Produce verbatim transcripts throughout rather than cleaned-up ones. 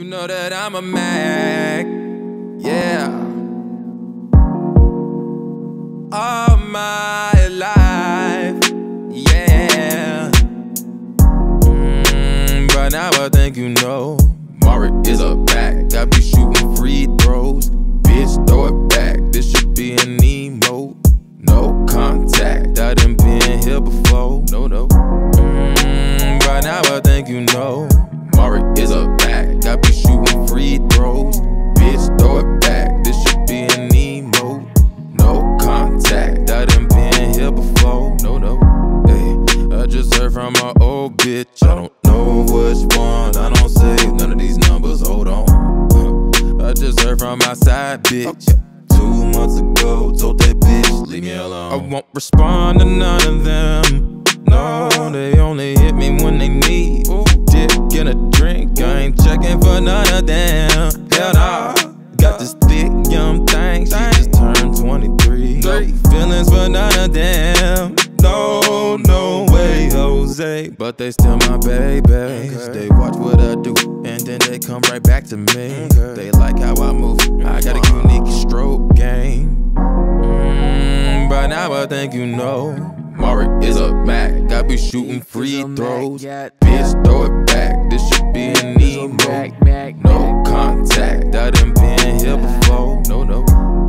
know that I'm a Mac, yeah. All my life, yeah. Mm, by now I think you know, Mari is a Mac. I be shooting free throws, bitch throw it back. This should be an emote, no contact. I done been here before, no no. Mm, by now I think you know, Mari is a Mac. I be shooting free throws, bitch throw it back. This should be an emote, no contact. I done been here before, no no. Hey, I just heard from my old bitch. I don't know which one. I don't save none of these numbers. Hold on. I just heard from my side bitch. Two months ago, told that bitch leave me alone. I won't respond to none of them. No, they only hit me when they need dick and a drink. I ain't checking for none of them. Hell nah. Got this thick young thing, she just turned twenty-three. No feelings for none of them. No, no way, Jose. But they still my babies. They watch what I do, and then they come right back to me. They like how I move, I got a unique stroke game. Mm, by now I think you know, Mari is a Mac. I be shooting free throws, bitch throw it back. This should be an emote, no contact. I done been here before, no no.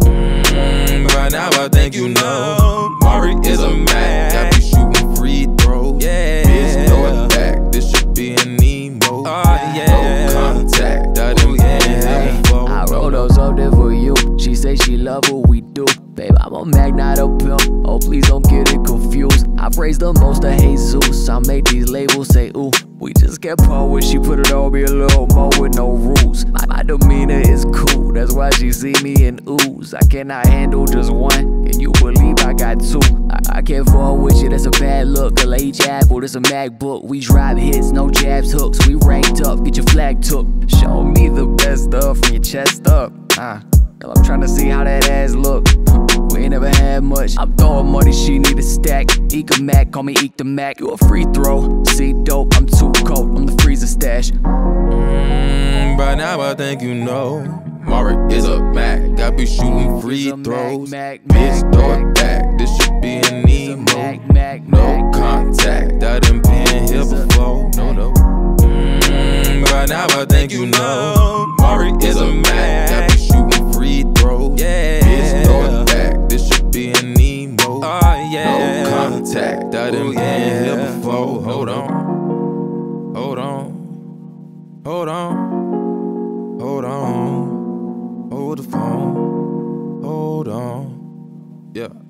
Mm, by now I think you know, Mari is a Mac. I be shooting free throws, bitch throw it back. This should be an emote, no contact. I done been here before. I wrote those up there for you. She say she love what we do. Babe, I'm a Mac, not a pimp. Oh, please don't get it confused. I praise the most of Jesus. I make these labels say, ooh. We just get poet. She put it on me a little more with no rules. My, my demeanor is cool. That's why she see me in ooze. I cannot handle just one, and you believe I got two. I, I can't fall with you, that's a bad look. Cause like each apple, this a MacBook. We drive hits, no jabs, hooks. We ranked up, get your flag took. Show me the best stuff from your chest up. Uh, girl, I'm trying to see how that ass look. We ain't never had much. I'm throwing money, she need a stack. Eek a Mac, call me Eek the Mac. You a free throw, see dope, I'm too cold. I'm the freezer stash. Mm, by now I think you know, Mari is a Mac. I be shooting free throws, bitch throw it back. This should be an emote, no contact. I done been here before, no no. Mm, by now I think you know, Mari is a Mac. I be shooting free throws, bitch throw it back. This should be an emote, no contact. I done been here before. Hold on, hold on, hold on, hold on, hold the phone, hold on, yeah.